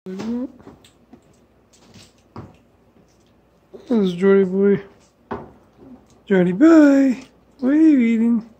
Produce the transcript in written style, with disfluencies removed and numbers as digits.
This is Jordy boy. Jordy boy, what are you eating?